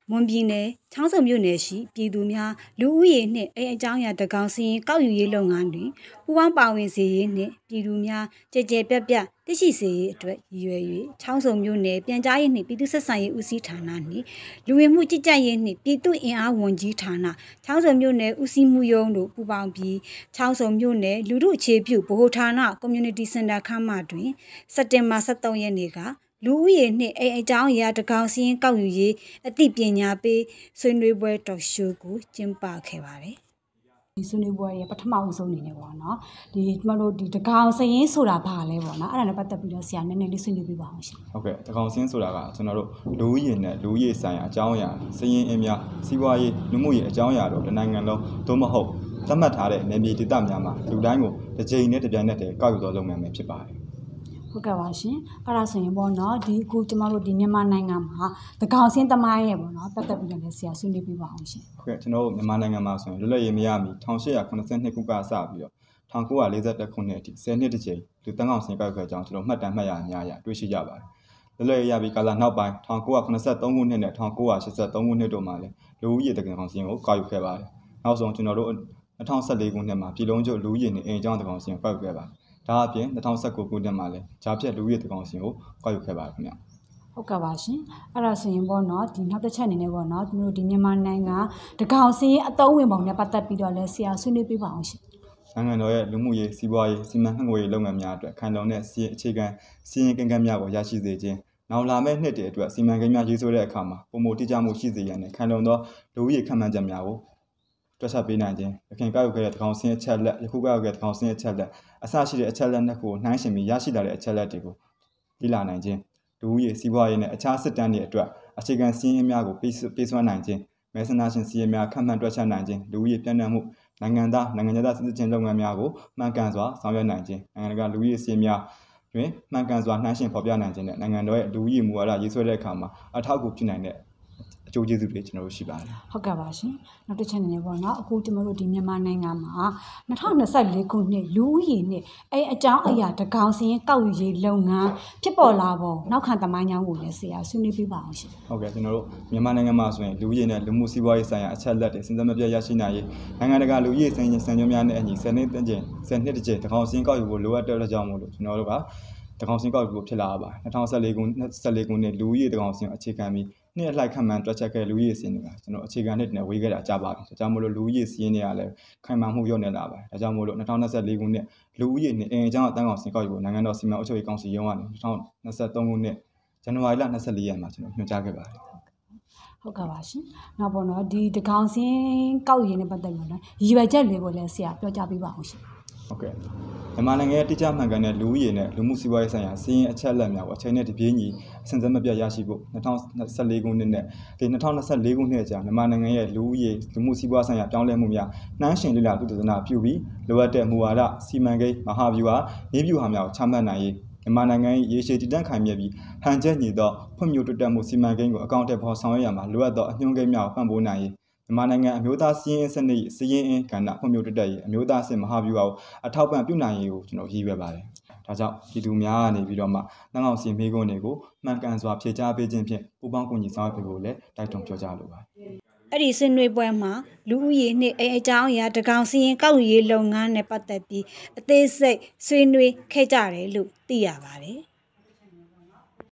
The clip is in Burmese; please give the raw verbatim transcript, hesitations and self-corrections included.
မွန်ပြည်နယ်ချောင်းစုံမြို့နယ်ရှိပြည်သူများလူဦးရေနှင့်အိမ်အကြောင်းအရာတကောင်စီရင်ကောက်ယူရေးလုပ်ငန်းတွင်ပူးပေါင်းပါဝင်စေရေးနှင့်ပြည်သူများကြည်ကြဲပြတ်ပြတ်သိရှိစေရေးအတွက်ရည်ရွယ်၍ချောင်းစုံမြို့နယ်ပြန်ကြားရေးနှင့်ပြည်သူ့ဆက်ဆံရေးဦးစီးဌာနနှင့်လူဝင်မှုကြီးကြပ်ရေးနှင့်ပြည်သူ့အင်အားဝန်ကြီးဌာနချောင်းစုံမြို့နယ်ဦးစီးမှုရုံးတို့ပူးပေါင်းပြီးချောင်းစုံမြို့နယ်လူထုအခြေပြုဗဟိုဌာန Community Center ခန်းမတွင်စက်တင်ဘာ ၁၃ ရက်နေ့ကလူဦးရေနှင့်အိမ်အကြောင်းအရာတကောင်စီရင်ကောက်ယူရေးအသိပညာပေးဆွေးနွေးပွဲတော်ရှိုးကိုကျင်းပခဲ့ပါတယ်ဒီဆွေးနွေးပွဲရဲ့ပထမအဆုံးအနေနဲ့ပေါ့နော်ဒီကျွန်တော်တို့ဒီတကောင်စရင်ဆိုတာဘာလဲပေါ့နော်အဲ့ဒါနဲ့ပတ်သက်ပြီးတော့ဆရာနည်းနည်းလေးဆွေးနွေးပြပါအောင်ရှင်ဟုတ်ကဲ့တကောင်စင်းဆိုတာကကျွန်တော်တို့လူဦးရေနဲ့လူဦးရေဆိုင်ရာအကြောင်းအရာစရင်အင်းများစီးပွားရေးလူမှုရေးအကြောင်းအရာတို့တနိုင်ငံလုံးသို့မဟုတ်သတ်မှတ်ထားတဲ့နယ်မြေဒေသများမှာလူတိုင်းကိုတစ်ကြိမ်နဲ့တစ်ပြိုင်နက်တည်းကောက်ယူသောလုပ်ငန်းပဲဖြစ်ပါတယ်ဟုတ်ကဲ့ပါရှင်အဲ့ဒါဆိုရင်ပေါ့နော်ဒီအခုကျမတို့ဒီမြန်မာနိုင်ငံမှာတကောင်စင်းသမိုင်းရဲ့ပေါ့နော်ပတ်သက်ပြီးတော့လည်းဆရာဆွေးနွေးပြပါအောင်ရှင်ဟုတ်ကဲ့ကျွန်တော်တို့မြန်မာနိုင်ငံမှာဆိုရင်လွတ်လပ်ရေးမရမီ၁၈၇၂ခုကစပြီးတော့၁၉၄၁ခုနှစ်အထိဆယ်နှစ်တစ်ကြိမ်လူတန်းကောင်စင်းကောက်ခဲ့ကြောင်းကျွန်တော်မှတ်တမ်းမှတ်ရအများကြီးတွေ့ရှိကြပါတယ်လွတ်လပ်ရေးရပြီးကာလနောက်ပိုင်း၁၉၇၃ခုနှစ်နဲ့၁၉၈၃ခုနှစ်တို့မှာလည်းလူဦးရေတကောင်စင်းကိုကောက်ယူခဲ့ပါတယ်နောက်ဆုံးကျွန်တော်တို့၂၀၁၄ခုနှစ်မှာပြည်လုံးကျွလူဦးရေနဲ့အိမ်အကြောင်းတကောင်စင်းကိုကောက်ယူခဲ့ပါတယ်ဒါအပြင်၂၀၁၉ခုနှစ်မှာလည်းဂျာဖြတ်လူဦးရေတကောင်စင်းကိုကောက်ယူခဲ့ပါတယ်ခင်ဗျဟုတ်ကဲ့ပါရှင်အဲ့ဒါဆိုရင်ပေါ့နော်ဒီနောက်တစ်ချက်အနေနဲ့ပေါ့နော်သူတို့ဒီမြန်မာနိုင်ငံတကောင်စင်းအသုံးဝင်ပုံနဲ့ပတ်သက်ပြီးတော့လည်းဆရာဆွေးနွေးပြပါအောင်ရှင်နိုင်ငံတော်ရဲ့လူမှုရေးစီးပွားရေးစီမံခန့်ခွဲရေးလုပ်ငန်းများအတွက်ခိုင်လုံတဲ့စီအခြေခံစီရင်ကိန်းဂဏ်များကိုရရှိစေခြင်းနောက်လာမယ့်နှစ်တည်းအတွက်စီမံကိန်းများရေးဆွဲတဲ့အခါမှာပုံမှန်တိကျမှုရှိစေရန်နဲ့ခိုင်လုံသောလူဦးရေခန့်မှန်းချက်များကိုတွက်ချက်ပေးနိုင်ခြင်းရခိုင်ကောက်ယူခဲ့တဲ့တကောင်စင်းအချက်လက်ယခုကောက်ယူခဲ့တဲ့တကောင်စင်းအချက်လက်အစရှိတဲ့အချက်လက်နှစ်ခုကိုနှိုင်းယှဉ်ပြီးရရှိလာတဲ့အချက်လက်တွေကိုလေ့လာနိုင်ခြင်းလူဦးရေစီးပွားရေးနဲ့အခြားစစ်တမ်းတွေအတွက်အခြေခံစီးရင်များကိုပေးပေးစွမ်းနိုင်ခြင်းမဲဆန္ဒရှင်စီးရင်များခန့်မှန်းတွက်ချက်နိုင်ခြင်းလူဦးရေပြန့်နှံ့မှုနိုင်ငံသားနိုင်ငံသားစစ်စစ်ချင်းလုပ်ငန်းများကိုမှန်ကန်စွာဆောင်ရွက်နိုင်ခြင်းနိုင်ငံတကာလူဦးရေစီးရင်များတွင်မှန်ကန်စွာနှိုင်းယှဉ်ဖော်ပြနိုင်ခြင်းနဲ့နိုင်ငံတော်ရဲ့လူဦးရေမူဝါဒရေးဆွဲတဲ့အခါမှာအထောက်အကူပြုနိုင်တဲ့အကျိုးကျေးဇူးတွေကျွန်တော်တို့ရှိပါတယ်ဟုတ်ကဲ့ပါရှင်နောက်တစ်ချက်အနေနဲ့ပေါ့နော်အခုကျွန်တော်တို့ဒီမြန်မာနိုင်ငံမှာ၂၀၂၄ခုနှစ်လူဦးရေနဲ့အဲအကြောင်းအရာတကောင်စင်းကောက်ယူရေးလုပ်ငန်းဖြစ်ပေါ်လာပုံနောက်ခံသမိုင်းကြောင်းကိုလည်းဆရာဆွေးနွေးပြပါအောင်ရှင်ဟုတ်ကဲ့ကျွန်တော်တို့မြန်မာနိုင်ငံမှာဆိုရင်လူဦးရေနဲ့လူမှုစီးပွားရေးဆိုင်ရာအချက်အလက်တွေစဉ်ဆက်မပြတ်ရရှိနိုင်ရေးနိုင်ငံတကာလူဦးရေစံစံညွှန်းများနဲ့အညီဆယ်နှစ်တစ်ကြိမ်ဆယ်နှစ်တစ်ကြိမ်တကောင်စင်းကောက်ယူဖို့လိုအပ်တဲ့အတွက်ကြောင့်မို့လို့ကျွန်တော်တို့ကတကောင်စင်းကောက်ယူဖို့ဖြစ်လာပါ၂၀၁၄ခု၁၄ခုနှစ်လူဦးရေတကောင်စင်းအခြေခံပြီးနှစ်အလိုက်ခံမှန်းတွက်ချက်ခဲ့လူဦးရေစင်းတွေကကျွန်တော်အခြေခံနှစ်နဲ့ဝေးခဲ့တာကြားပါပြီ။ဒါကြောင့်မို့လို့လူဦးရေစင်းတွေကလည်းခိုင်မာမှုလျော့နေလာပါတယ်။ဒါကြောင့်မို့လို့၂၀၂၄ခုနှစ်လူဦးရေနဲ့အင်အကြောင်းအတန်းကောင်စင်းကောက်ယူဖို့နိုင်ငံတော်စီမံအုပ်ချုပ်ရေးကောင်စီရုံးကနေ၂၀၂၃ခုနှစ်ဇန်နဝါရီလ၂၄ရက်မှာကျွန်တော်ညွှန်ကြားခဲ့ပါတယ်။ဟုတ်ကဲ့ပါရှင်။နောက်ပေါ့နော်ဒီတကောင်စင်းကောက်ယူရေးနဲ့ပတ်သက်လို့နော်ရည်ရွယ်ချက်လေးကိုလည်းဆရာပြောကြားပေးပါအောင်ရှင်။ဟုတ်ကဲ့မြန်မာနိုင်ငံရဲ့တိကျမှန်ကန်တဲ့လူဦးရေနဲ့လူမှုစီးပွားရေးဆိုင်ရာစီးရင်အချက်အလက်များကိုအချိန်နဲ့တပြေးညီအစဉ်ဆက်မပြတ်ရရှိဖို့၂၀၁၄ခုနှစ်နဲ့ဒီ၂၀၂၄ခုနှစ်အကြာမြန်မာနိုင်ငံရဲ့လူဦးရေလူမှုစီးပွားဆိုင်ရာပြောင်းလဲမှုများနှမ်းရှင်လေ့လာသုတေသနပြုပြီးလိုအပ်တဲ့မူဝါဒစီမံကိန်းမဟာဗျူဟာနည်းဗျူဟာများကိုချမှတ်နိုင်ရေးမြန်မာနိုင်ငံရဲ့ရေရှည်တည်တံ့ခိုင်မြဲပြီးဟန်ချက်ညီသောဖွံ့ဖြိုးတိုးတက်မှုစီမံကိန်းကိုအကောင့်အထည်ဖော်ဆောင်ရွက်ရမှာလိုအပ်သောအညွှန်းကိန်းများကိုပံ့ပိုးနိုင်ရေးမြန်မာနိုင်ငံအမျိုးသားစီးရင်စနစ်စီးရင်အင်းကဏ္ဍဖွံ့ဖြိုးတိုးတက်ရေးအမျိုးသားအဆင့်မဟာဗျူဟာကိုအထောက်ပံ့ပြုနိုင်ရေးကိုကျွန်တော်ရည်ရွယ်ပါတယ်။ဒါကြောင့်ပြည်သူများကနေပြီးတော့မှနှောင်းအောင်စီမေးခွန်းတွေကိုမှန်ကန်စွာဖြေကြားပေးခြင်းဖြင့်ပူးပေါင်းကူညီဆောင်ရွက်ပေးဖို့လည်းတိုက်တွန်းပြောကြားလိုပါတယ်။အဲ့ဒီဆွေးနွေးပွဲမှာလူဦးရေနှင့်အိမ်အကြောင်းအရာတကောင်စီရင်ကောက်ယူရေးလုပ်ငန်းနဲ့ပတ်သက်ပြီးအသေးစိတ်ဆွေးနွေးခဲ့ကြတယ်လို့သိရပါတယ်။